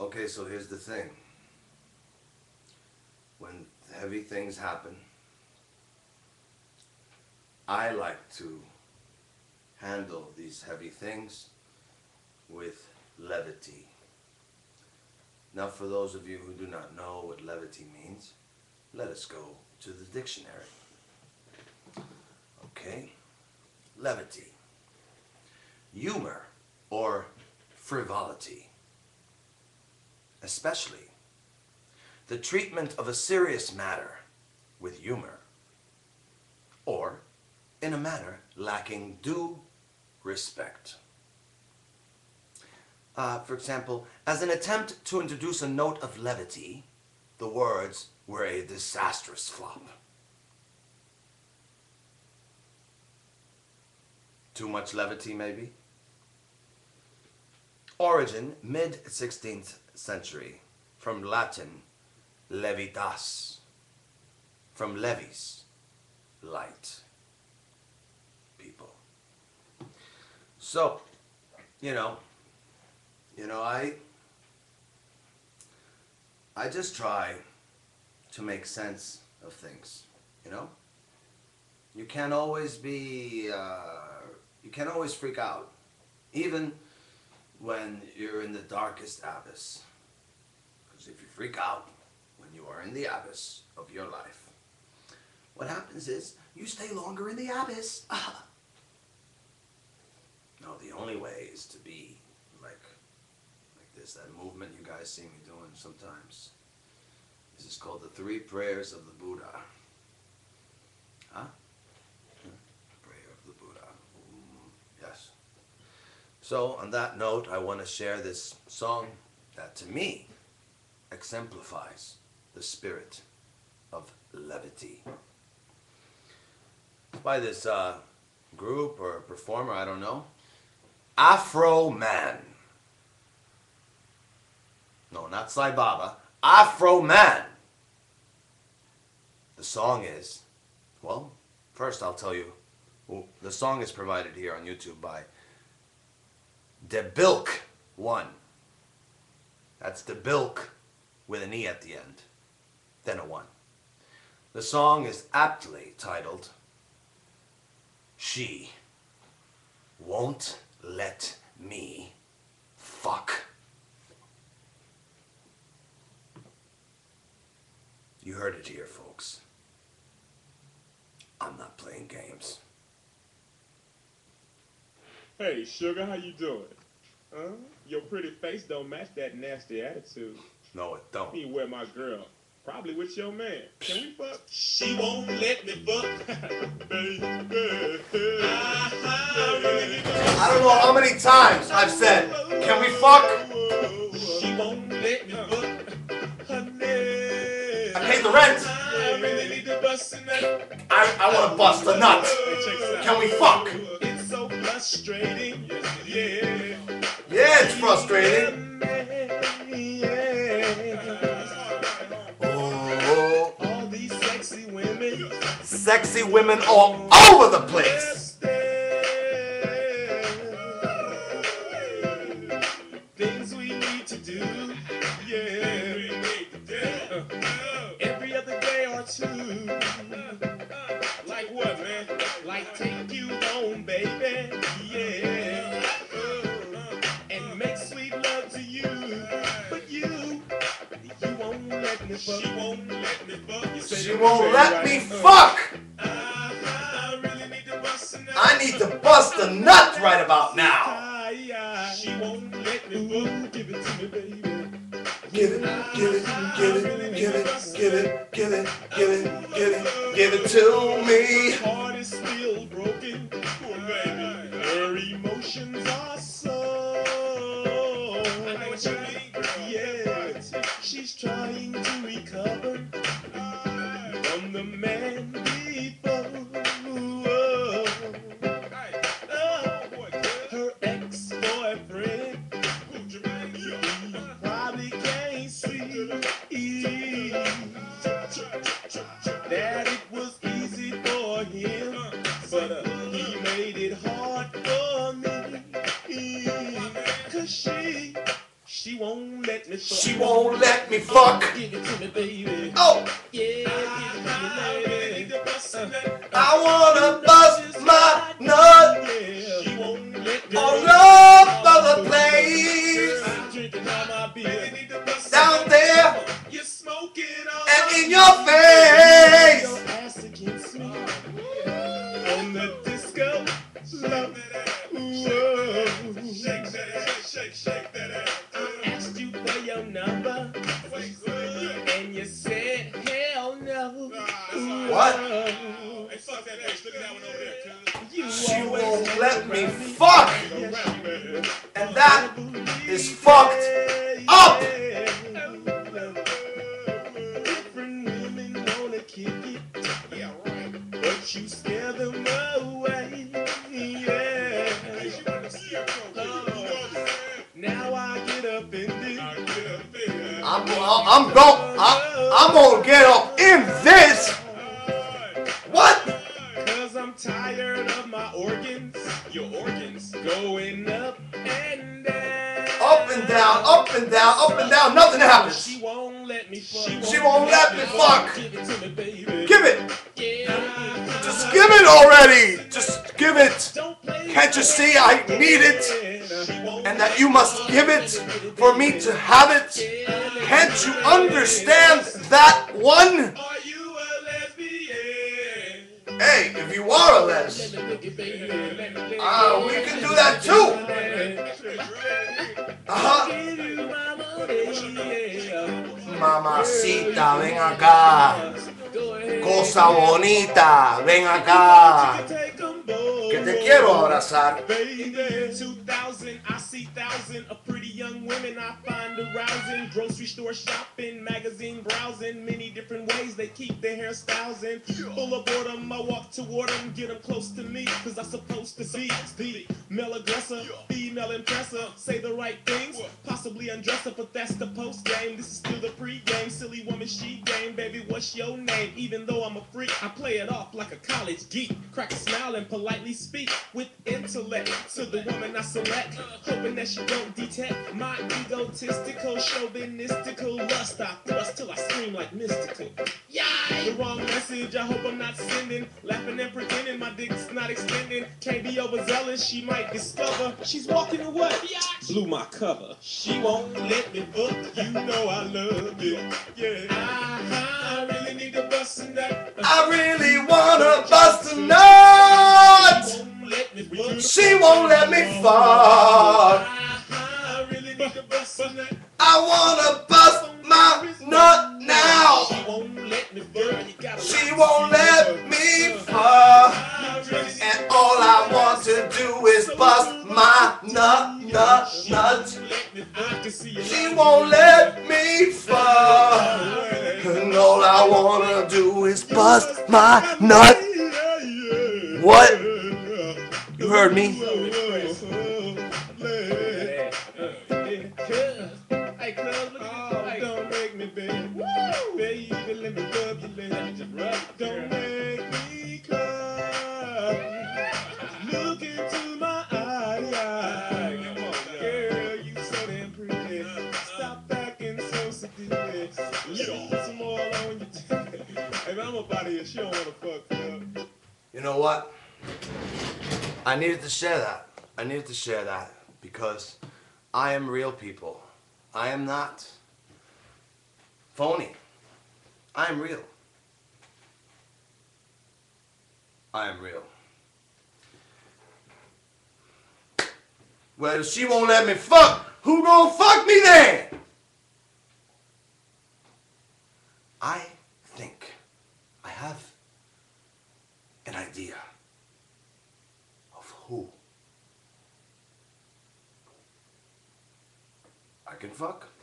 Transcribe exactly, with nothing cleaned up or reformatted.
Okay, so here's the thing. When heavy things happen, I like to handle these heavy things with levity. Now, for those of you who do not know what levity means, let us go to the dictionary. Okay? Levity. Humor or frivolity. Especially the treatment of a serious matter with humor, or in a manner lacking due respect. Uh, for example, as an attempt to introduce a note of levity, the words were a disastrous flop. Too much levity, maybe? Origin, mid-sixteenth century, from Latin, levitas, from levis, light, people. So, you know, you know, I, I just try to make sense of things, you know? You can't always be, uh, you can't always freak out, even when you're in the darkest abyss. Because if you freak out when you are in the abyss of your life, what happens is you stay longer in the abyss. No, the only way is to be like, like this, that movement you guys see me doing sometimes. This is called the three prayers of the Buddha. Huh? Prayer of the Buddha. Mm, yes. So, on that note, I want to share this song that, to me, exemplifies the spirit of levity. It's by this uh, group or performer, I don't know. Afroman. No, not Sai Baba. Afroman. The song is, well, first I'll tell you, well, the song is provided here on YouTube by Debilk One. That's Debilk with an E at the end, then a one. The song is aptly titled, She Won't Let Me Fuck. You heard it here, folks. I'm not playing games. Hey, sugar, how you doing? Huh? Your pretty face don't match that nasty attitude. No, it don't. Me with my girl. Probably with your man. Can we fuck? She won't let me fuck. Baby. I don't know how many times I've said, can we fuck? She won't let me fuck. Honey. I paid the rent. I really need to bust a nut. I, I want to bust a nut. Can we fuck? It's so frustrating. Yeah. Yeah, it's frustrating. Oh, All these sexy women. sexy women all over the place. Things we need to do, yeah. Every other day or two. Like what, man? Like take you home, baby, yeah. And make sweet love to you, but you, you won't let me fuck. She won't let me fuck. She won't let me fuck. I really need to bust a nut. I need to bust a nut right about now. She won't let me fuck. Give it to me, baby. Give it, give it, give it, give it, give it, give it, give it, give it, give it to me. Her heart is still broken, poor baby. Her emotions are so. I know what you mean, girl. Yeah, she's trying to recover from the man before. Oh, her ex-boyfriend. You probably can't see that it was easy for him, but uh, he made it hard for me. Cause she She won't let me fuck. She won't let me fuck. Give it to me, baby. Oh, Yeah, give it to me, baby. I wanna bust my nut Yeah. She won't let me all over the place. I'm drinking all my beer. Down there You're smoking all and in your face. your ass against me. On the disco, love whoa. Shake that ass, shake, shake that ass. I asked you for your number, and you said hell no. What? Hey, fuck that ass. Look at that one over there, cuz. She won't let me fuck. And that is fucked up. Different women wanna kick it. Yeah, right. But you scare them away. Yeah. Now I get offended. I'm, I'm going. I'm, I'm gonna get up in this. What? Cause I'm tired of my organs. Your organs going up and down. Up and down, up and down, up and down. Nothing happens. She won't let me fuck. She won't let me fuck. Give it to me, baby. Give it. Yeah. Just give it already. Just give it. Don't play Can't you see I need it? And that you must give it for me to have it? Can't you understand that one? Are you a lesbian? Hey, if you are a les, uh, we can do that too. Uh-huh. Mamacita, ven acá. Cosa bonita, ven acá. Que te quiero abrazar. Baby, two thousand, I see thousand of pretty young women I find arousing. Grocery store shopping, magazine browsing, many different ways they keep their hairstyles in. Full of boredom, I walk toward them, get them close to me, cause I'm supposed to be the male aggressor, female impressor. Say the right things, possibly undress her, but that's the post game. This is still the pre-game, silly woman, she game. Baby, what's your name? Even though I'm a freak, I play it off like a college geek. Crack a smile and politely speak with intellect to the woman I select, hoping that she don't detect my egotistical, chauvinistical lust. I thrust till I scream like mystical. Yeah, the wrong message. I hope I'm not sending, laughing and pretending my dick's not extending. Can't be overzealous. She might discover she's walking away. Blew my cover. She won't let me fuck. You know I love it. Yeah, I, I really need to bust a nut. I really wanna bust a nut. She won't let me fuck. I really need to bust a nut. I wanna bust my nut now. She won't let me fuck. She won't let me fuck. And all I want to do is bust my nut, nut, nut. She won't let me fuck. And all I wanna do is bust my nut. What? You heard me? Hey, cuz, look at this. Don't make me, baby. Baby, let me rub you, let me just rub. Don't make me cry. Look into my eyes. Girl, you so damn pretty. Stop acting so seductive. Leave some oil on your tip. Hey, man, I'm up out of here. She don't wanna fuck, cuz. You know what? I needed to share that. I needed to share that because I am real, people. I am not phony. I am real. I am real. Well, if she won't let me fuck, who gonna fuck me then? I think I have an idea of who I can fuck.